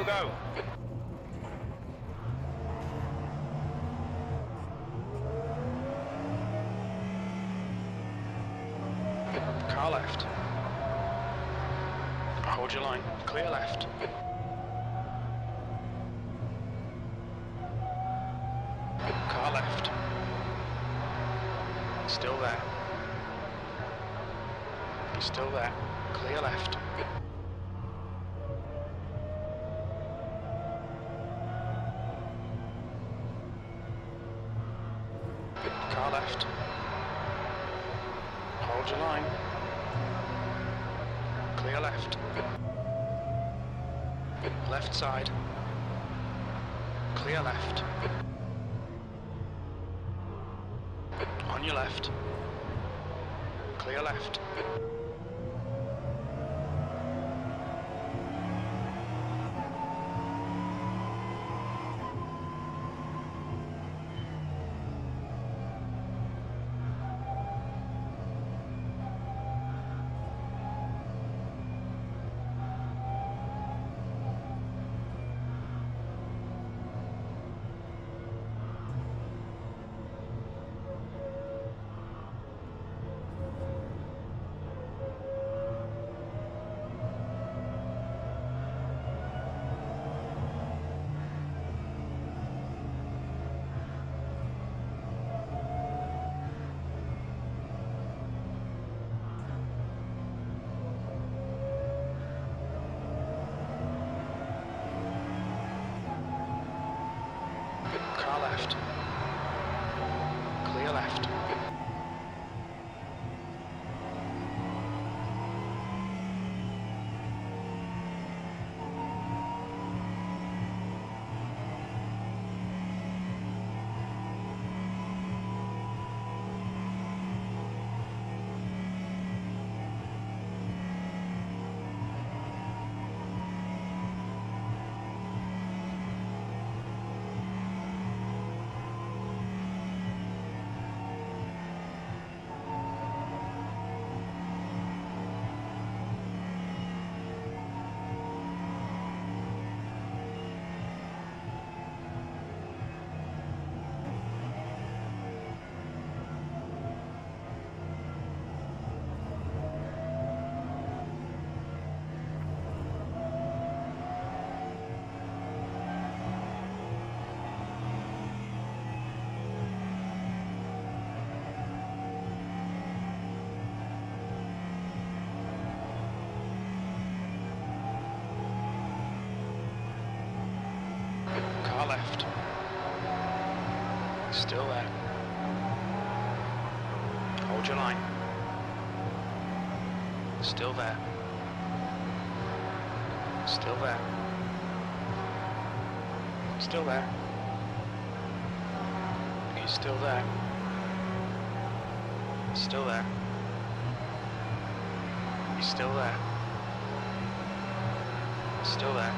go, go. Car left. Hold your line. Clear left. Car left. Still there. He's still there. Clear left. Car left. Hold your line. Clear left. Left side. Clear left. On your left. Clear left. Left. Clear left. Left. Still there. Hold your line. Still there. Still there. Still there. He's still there. Still there. He's still there. Still there.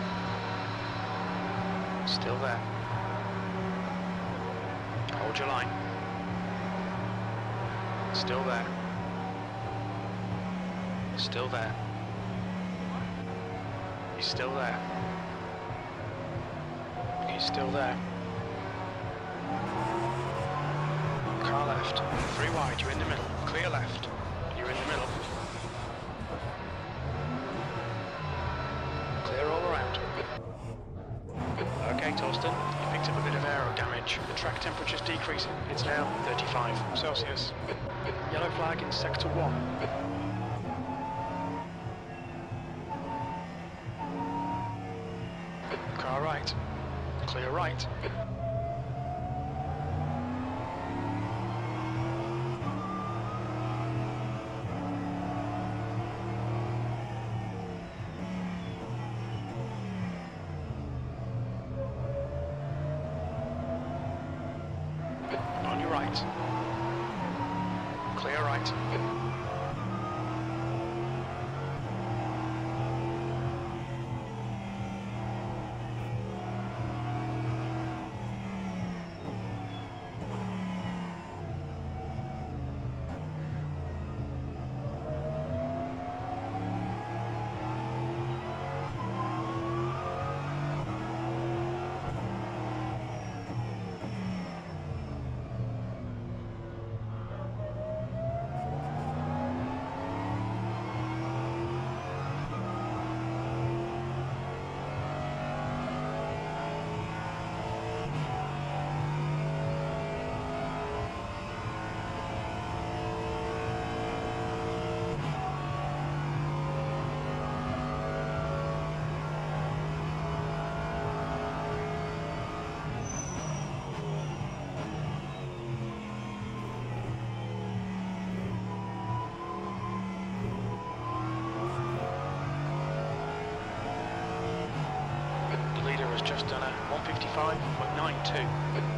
Still there. Hold your line. Still there. Still there. He's still there. He's still there. Car left. 3 wide, you're in the middle. Clear left. You're in the middle. Clear all around. Okay, Torsten, you picked up a bit of aero damage. The track temperature's decreasing. It's now 35 Celsius. Yellow flag in sector 1. Car right. Clear right. On your right. Clear right. Daytona's just done a 155.92.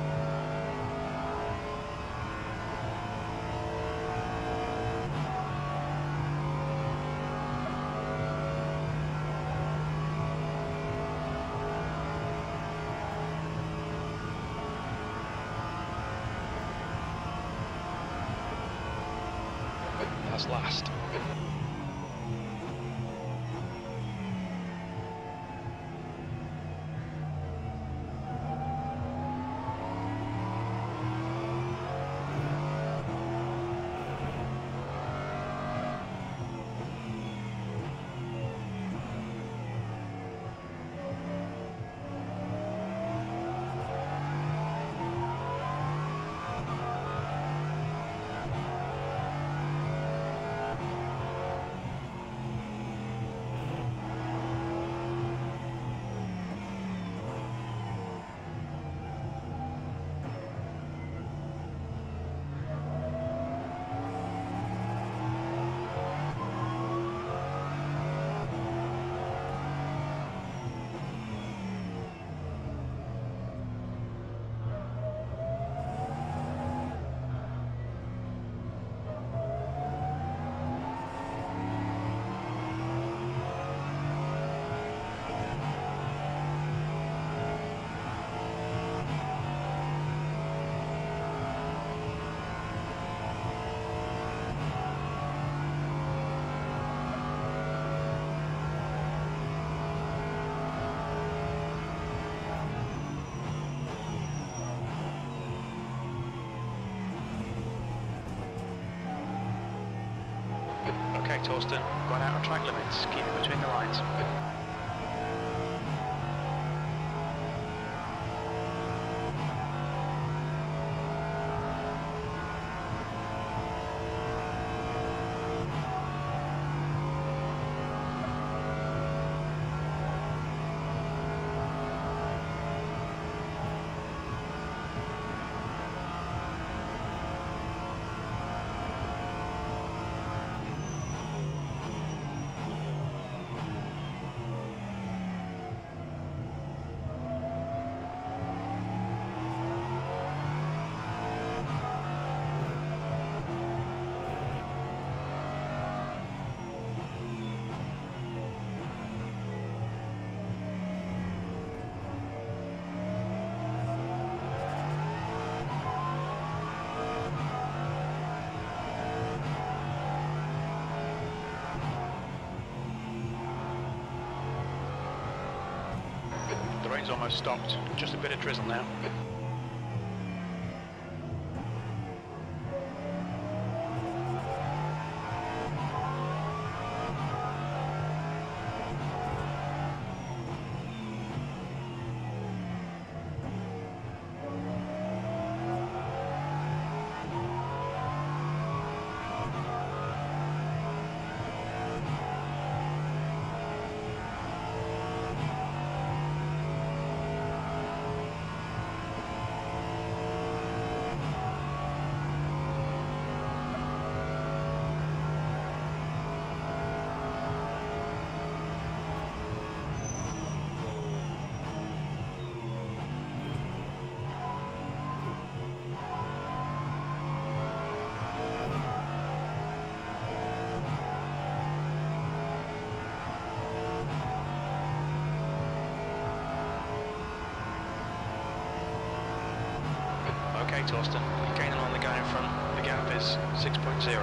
That's last. Okay, Torsten, gone out of track limits. Keep it between the lines. The rain's almost stopped, just a bit of drizzle now. Okay, Torsten, you're gaining on the guy in front. The gap is 6.0.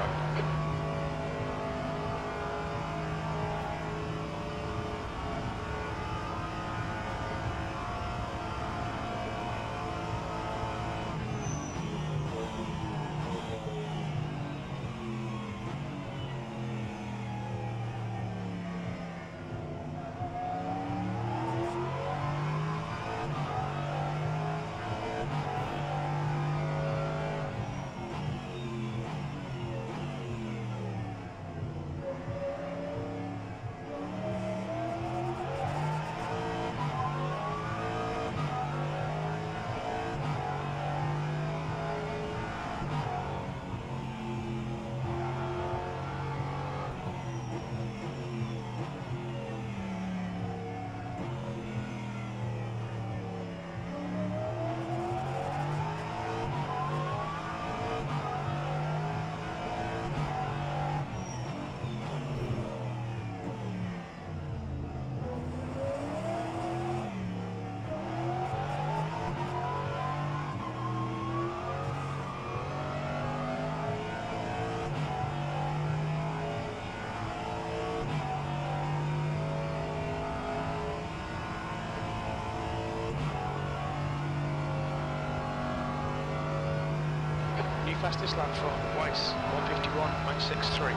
Fastest lap for Weiss, 151.63.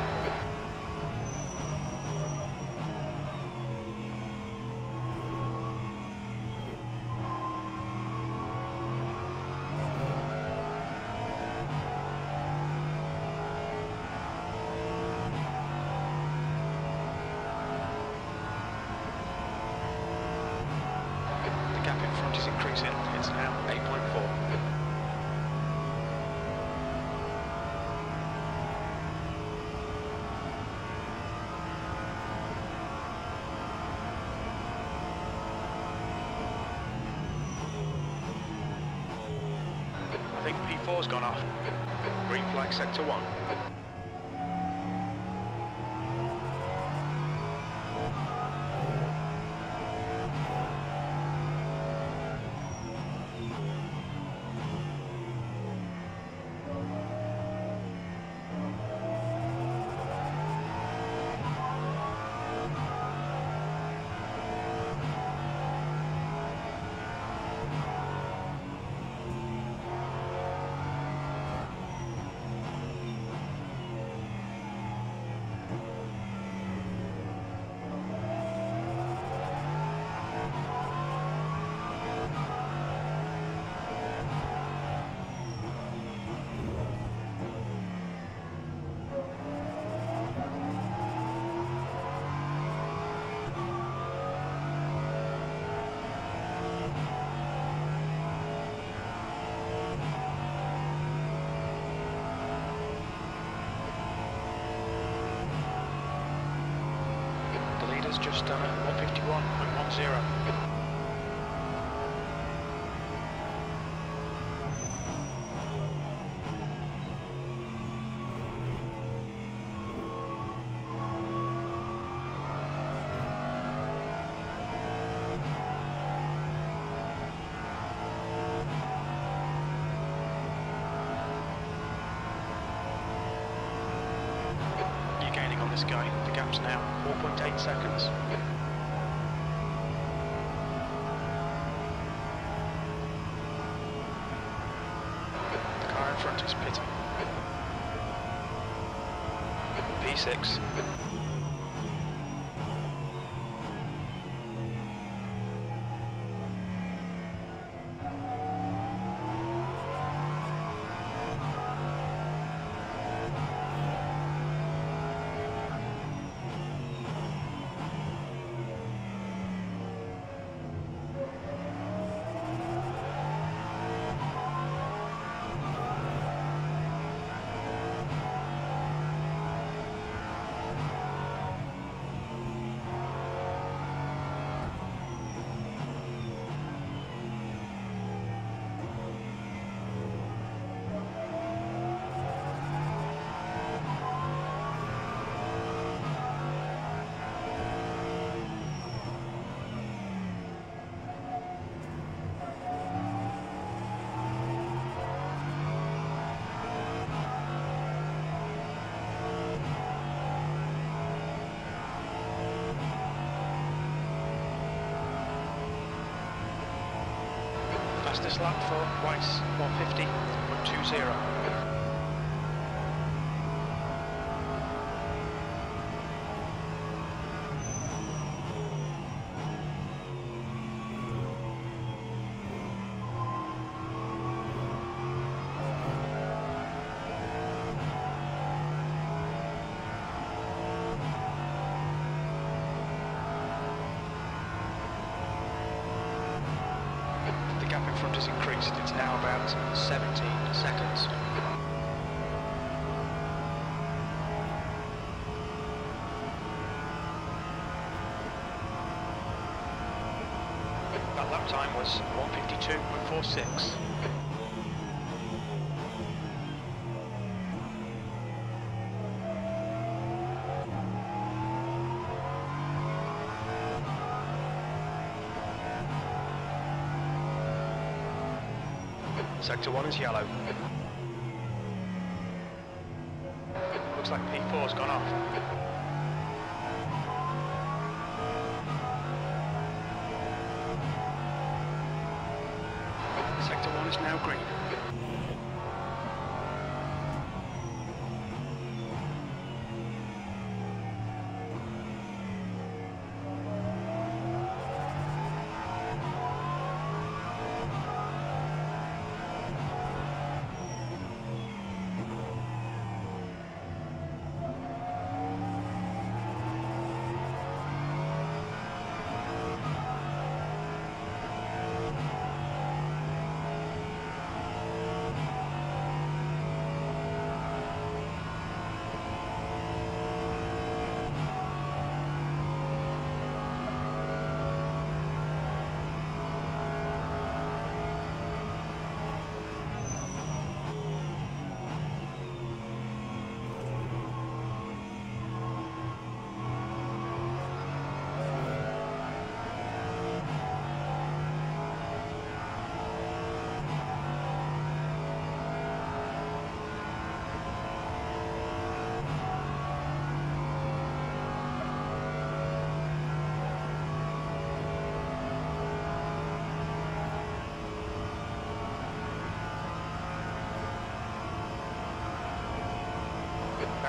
The gap in front is increasing, it's now 8.4. I think P4's gone off. Green flag sector 1. Just done at 151.10. You're gaining on this guy. The gap's now 4.8 seconds. Front is pitting. P6. Fastest lap for Weiss, 150.20. The gap in front has increased, it's now about 17 seconds. That lap time was 152.46. Sector 1 is yellow. Looks like P4's gone off. Sector 1 is now green.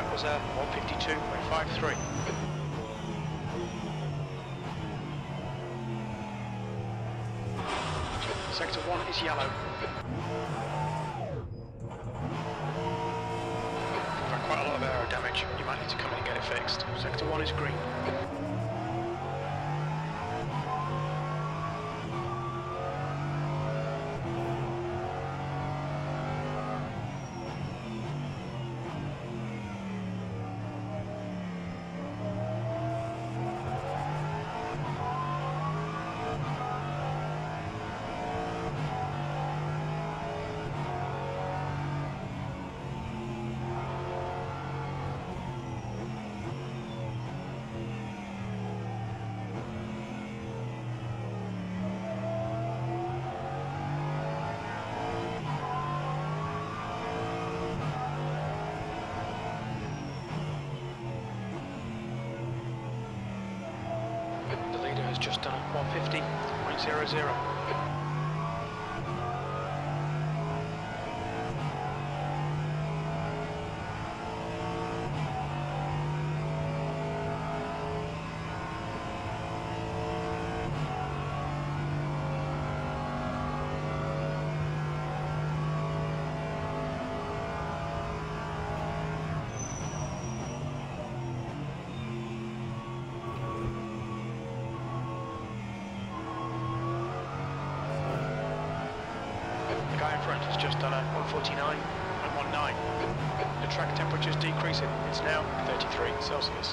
was 152.53. Sector 1 is yellow. We've had quite a lot of aero damage. You might need to come in and get it fixed. Sector 1 is green. Just done at 150.00. Has just done a 149.19. The track temperature's decreasing. It's now 33 Celsius.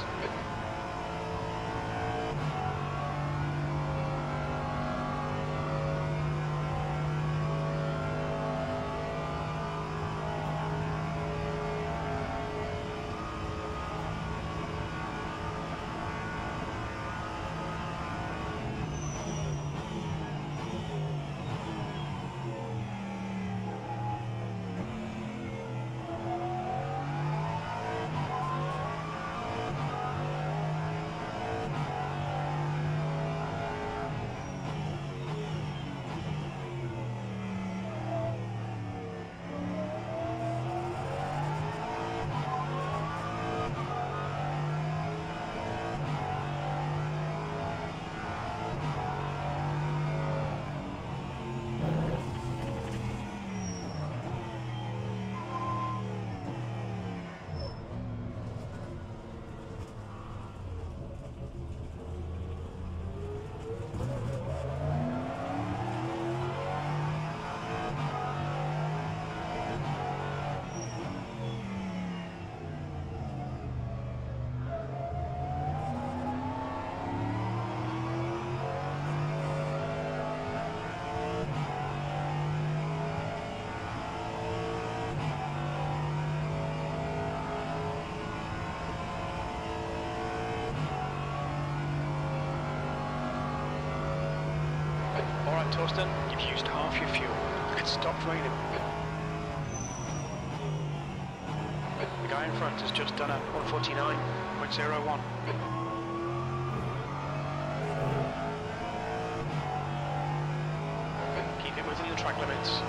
Alright, Torsten, you've used half your fuel. It's stopped raining. The guy in front has just done a 149.01. Keep it within the track limits.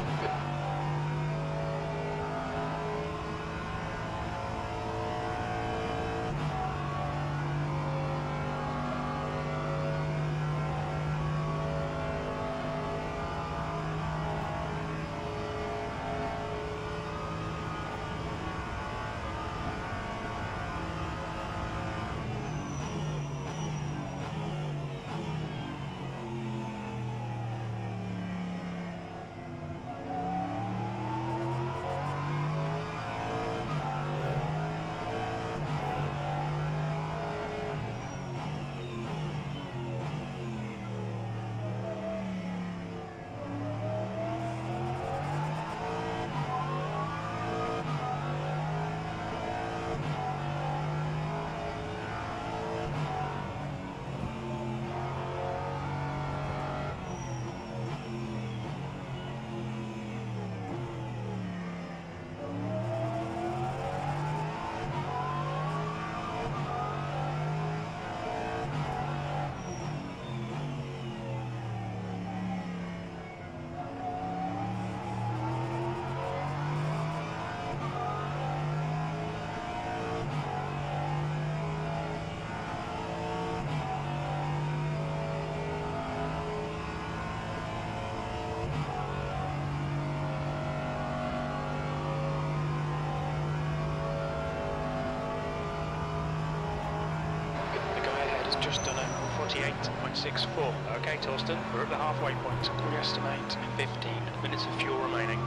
just done a 48.64. Okay, Torsten, we're at the halfway point. We estimate 15 minutes of fuel remaining.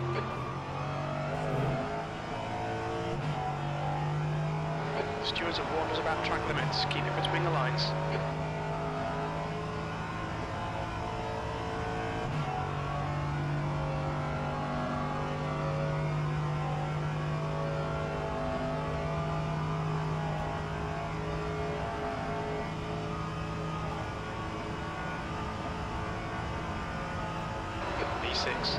Stewards have warned us about track limits. Keep it between the lines. B6.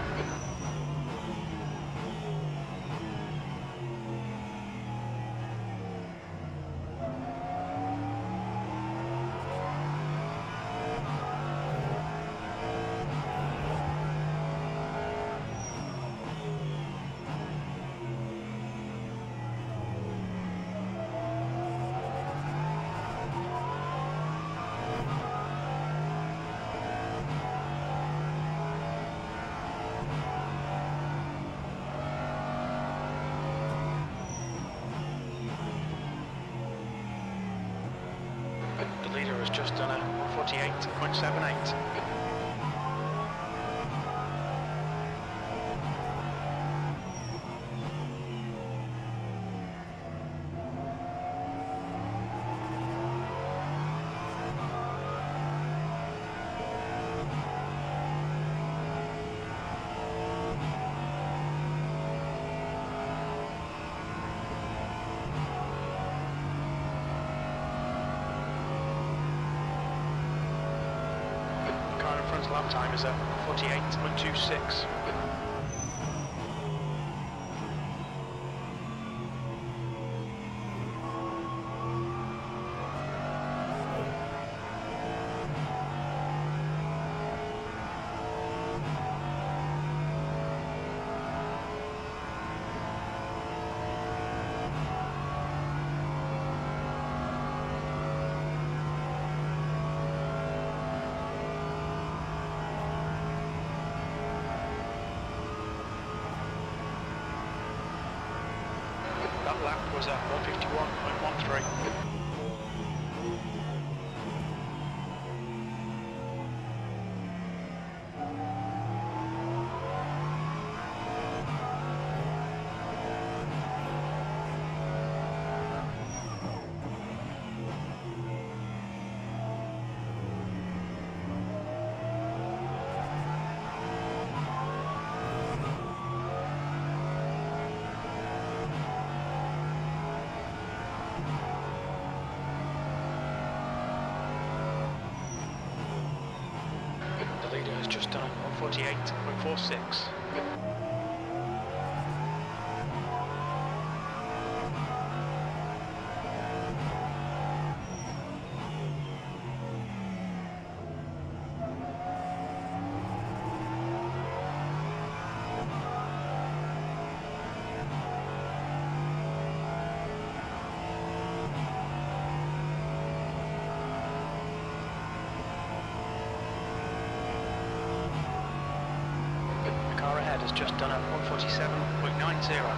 The leader has just done a 48.78. Front lap time is a 48.26. That lap was at 151.13. The leader has just done 148.46. Has just done a 147.90.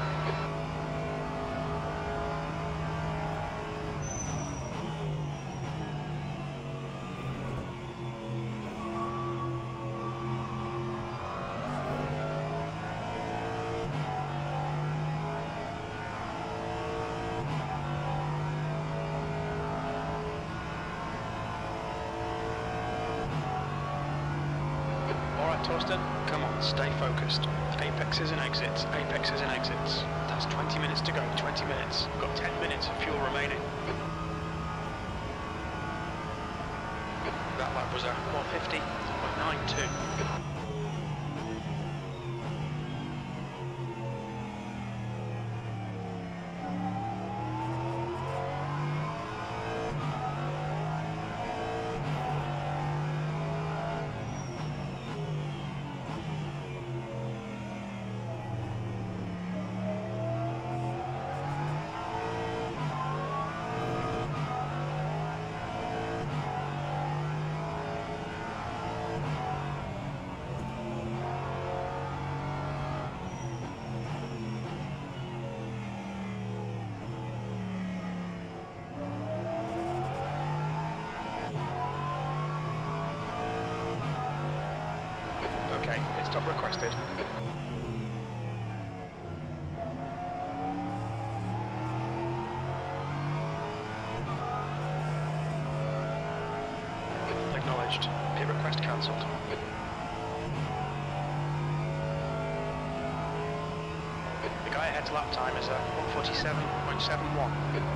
Alright Torsten, come on, stay focused. Apexes and exits, apexes and exits. That's 20 minutes to go, 20 minutes. We've got 10 minutes of fuel remaining. That lap was a 150.92. stop requested. Acknowledged. Pit request cancelled. The guy ahead's lap time is 1:47.71.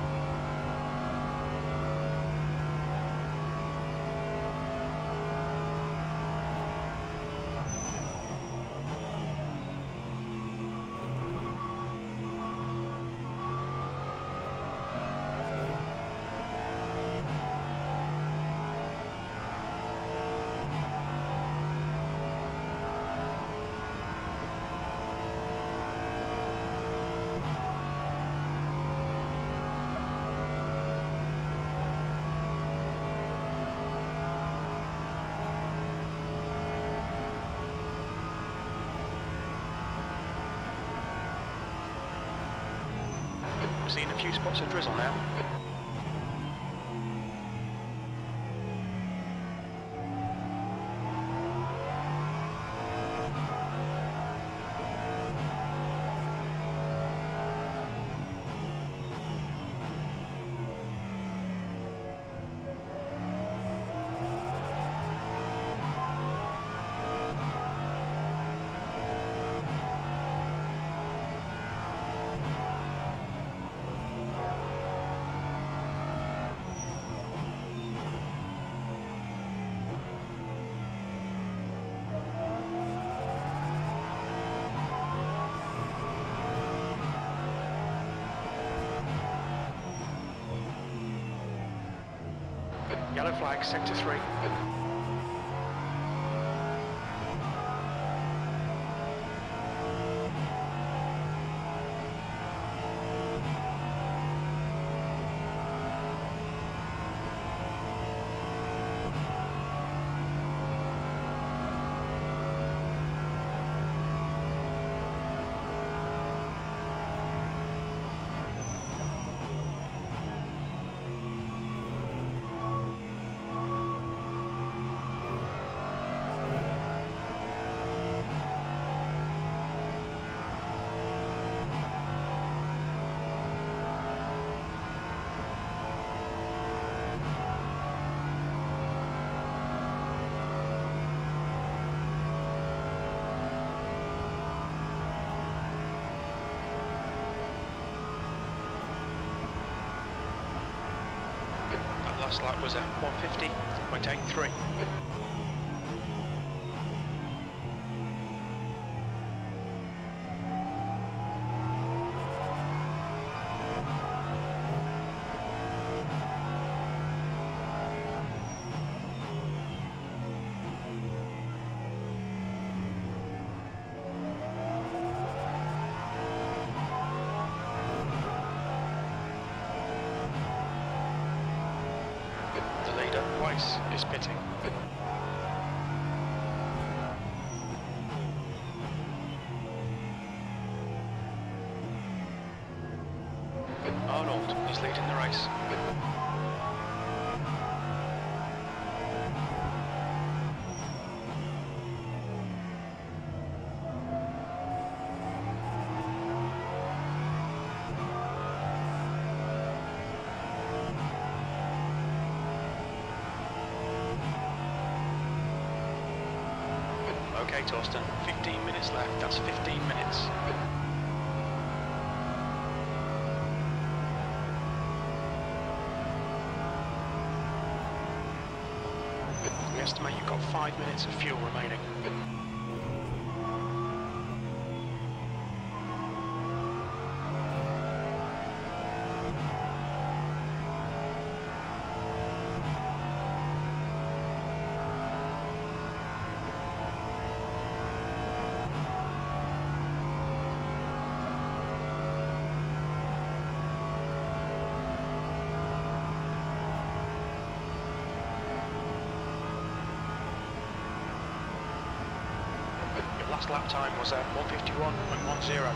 Seeing a few spots of drizzle now. Yellow flag, sector 3. Last lap was at 150.83. Is pitting. Arnold is leading the race. Okay, Torsten, 15 minutes left. That's 15 minutes. We estimate you've got 5 minutes of fuel remaining. Last lap time was 151.10.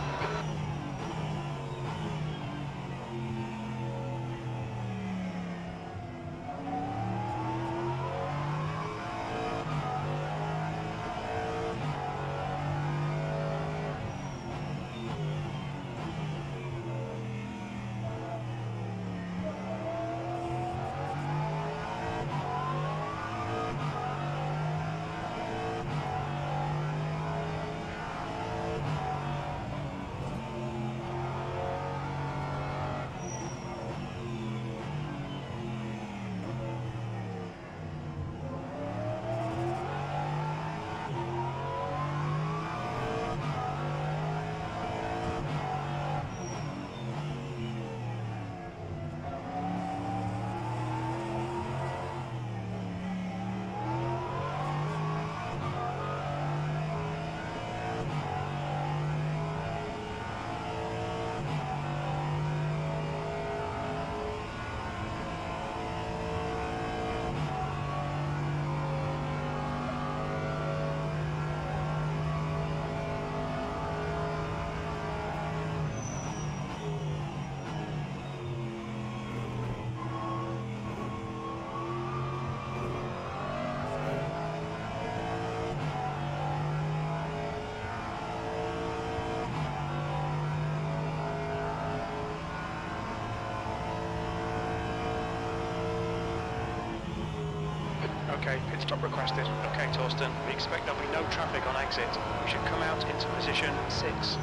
Okay, pit stop requested. Okay, Torsten, we expect there'll be no traffic on exit. We should come out into position 6.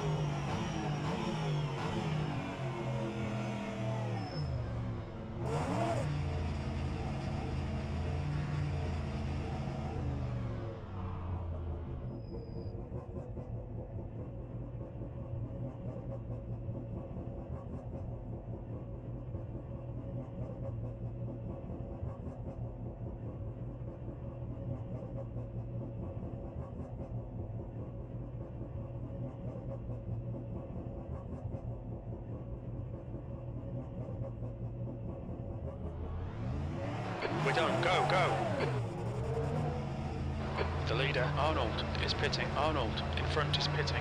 We're done. Go, go. The leader, Arnold, is pitting. Arnold, in front, is pitting.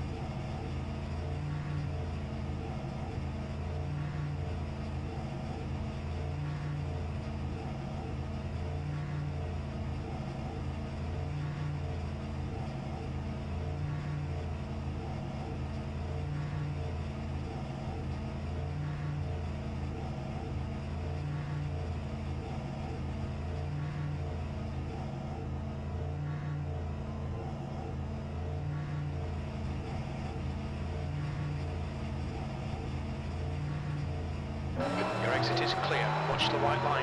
Your exit is clear. Watch the white line.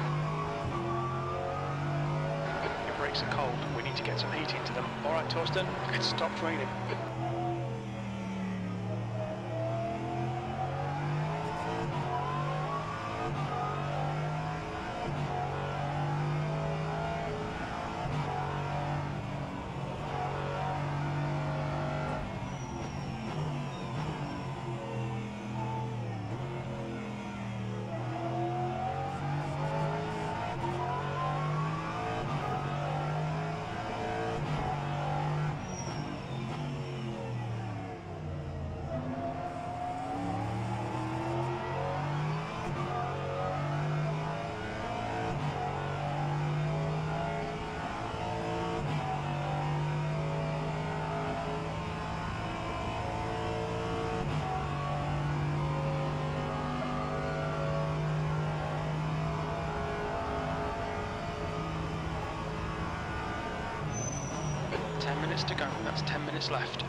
Your brakes are cold. We need to get some heat into them. All right, Torsten, it's stopped raining. To go. That's 10 minutes left.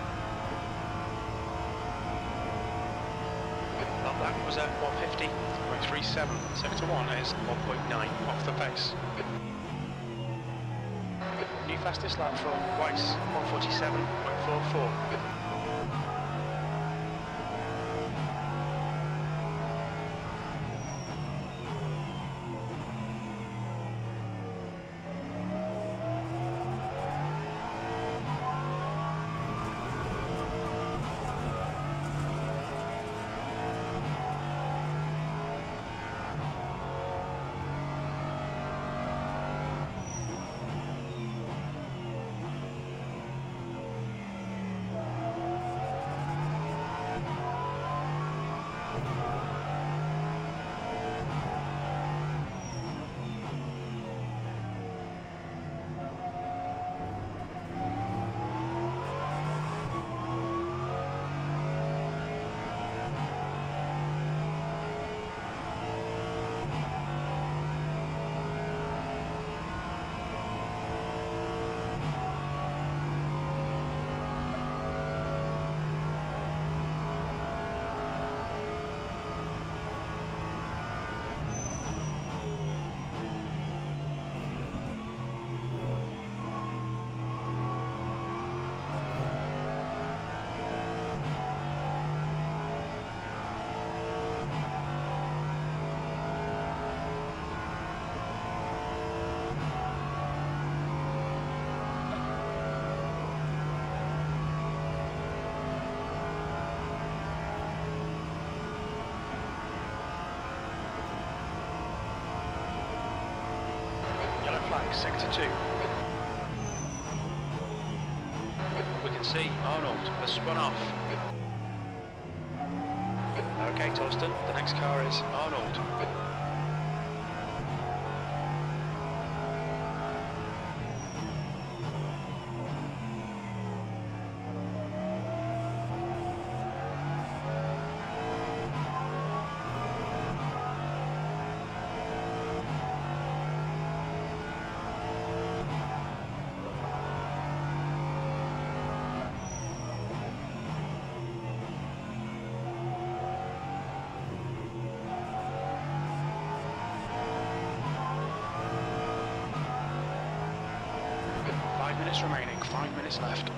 That was at 150. 1.37. Sector 1 is 1.9 off the pace. New fastest lap from Weiss, 147.44. Sector 2. We can see Arnold has spun off. Okay, Torsten, the next car is Arnold. Remaining, 5 minutes left.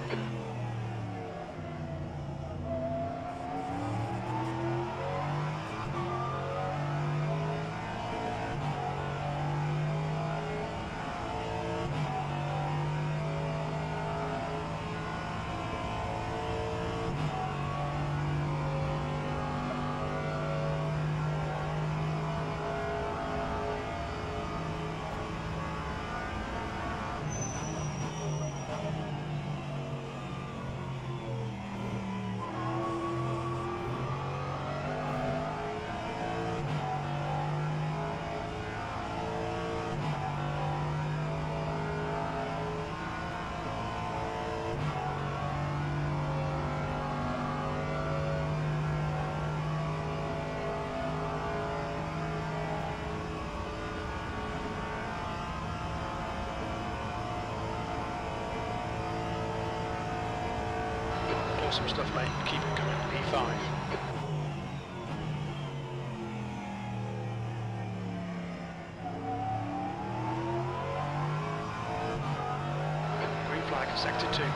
Awesome stuff, mate. Keep it coming. P5. Green flag, sector 2.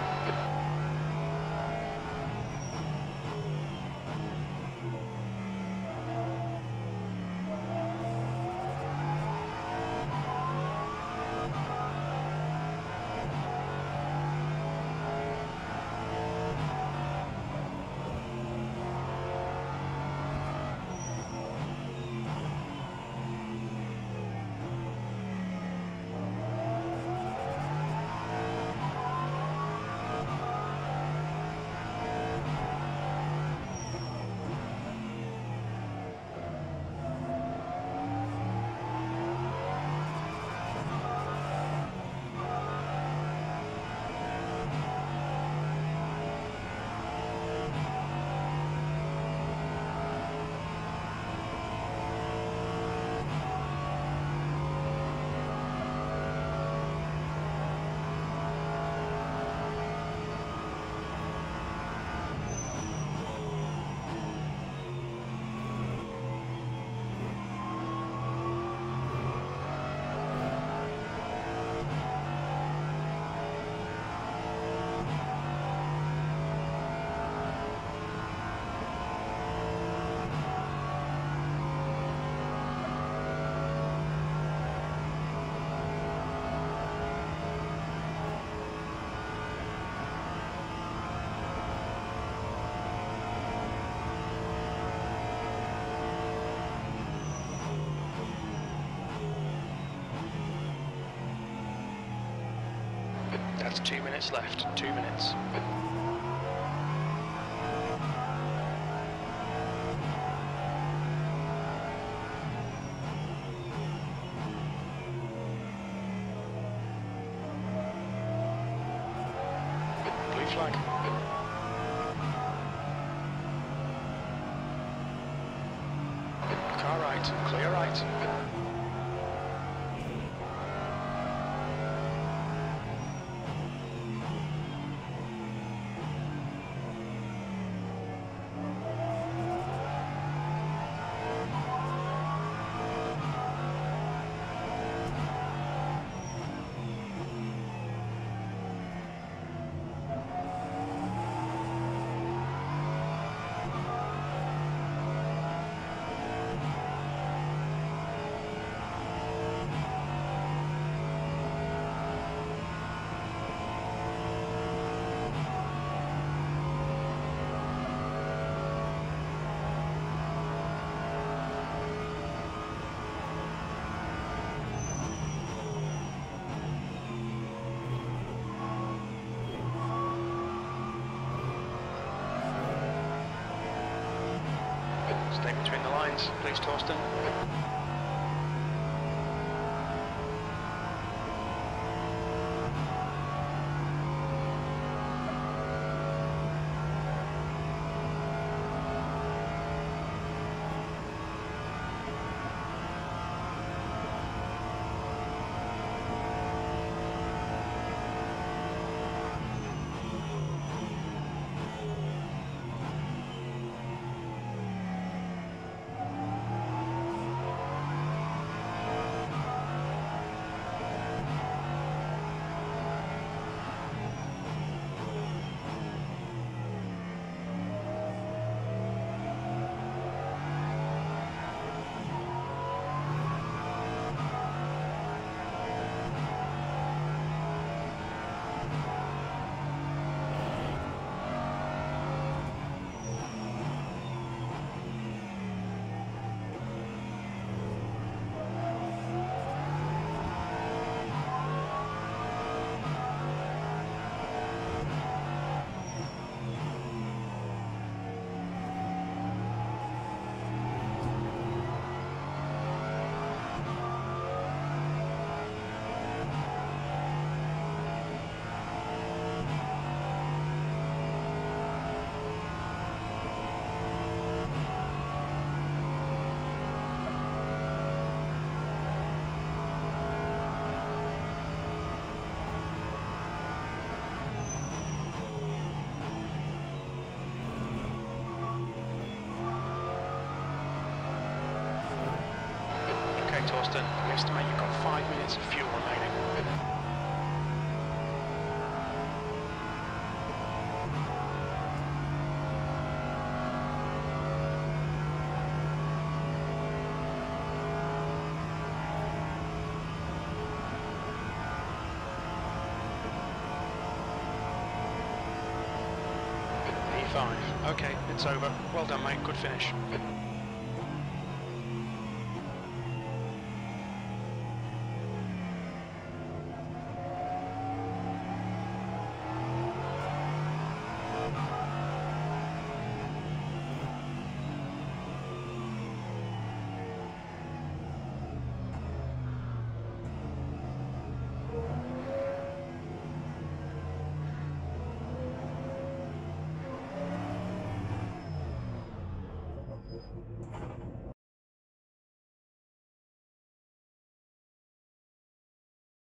right, 2 minutes left, 2 minutes. Blue flag. Car right, clear right. Stay between the lines, please, Torsten. Torsten, we estimate you've got 5 minutes of fuel remaining. E5, okay, it's over. Well done, mate, good finish.